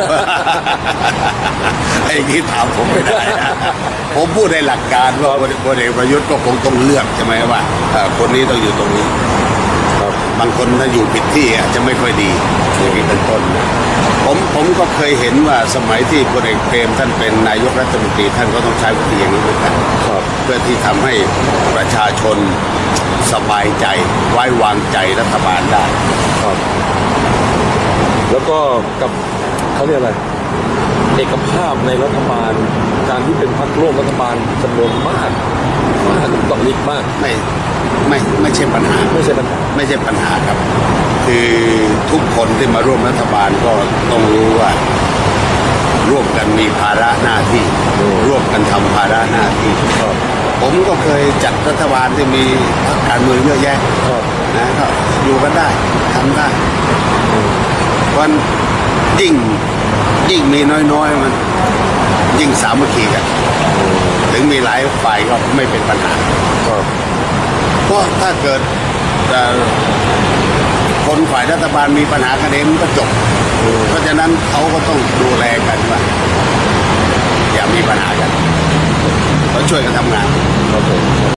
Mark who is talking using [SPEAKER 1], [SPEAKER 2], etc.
[SPEAKER 1] ไอ้ที่ถามผมไม่ได้นะผมพูดในหลักการว่าพลเอกประยุทธ์ก็คงต้องเลือกใช่ไหมว่าคนนี้ต้องอยู่ตรงนี้บางคนถ้าอยู่ผิดที่อาจจะไม่ค่อยดีอย่างนี้เป็นต้นผมก็เคยเห็นว่าสมัยที่พลเอกเปรมท่านเป็นนายกรัฐมนตรีท่านก็ต้องใช้วิธีอย่างนี้เหมือนกันเพื่อที่ทำให้ประชาชนสบายใจไว้วางใจรัฐบาลได้
[SPEAKER 2] แล้วก็กับเขาเรียกอะไรเอกภาพในรัฐบาลการที่เป็นพรรคร่วมรัฐบาลจำนวนมากต้องนิดมาก
[SPEAKER 1] ไม่ใช่ปัญหาไม่ใช่ปัญหาครับคือทุกคนที่มาร่วมรัฐบาลก็ต้องรู้ว่าร่วมกันมีภาระหน้าที่ร่วมกันทำภาระหน้าที่ผมก็เคยจัดรัฐบาลที่มีพรรคการเมืองเยอะแยะนะก็อยู่กันได้ทำได้วันยิ่งมีน้อยมันยิ่งสามัคคีกันถึงมีหลายฝ่ายก็ไม่เป็นปัญหาเพราะถ้าเกิดคนฝ่ายรัฐบาลมีปัญหากันเองมันก็จบเพราะฉะนั้นเขาก็ต้องดูแลกันว่าอย่ามีปัญหากันเราช่วยกันทำงาน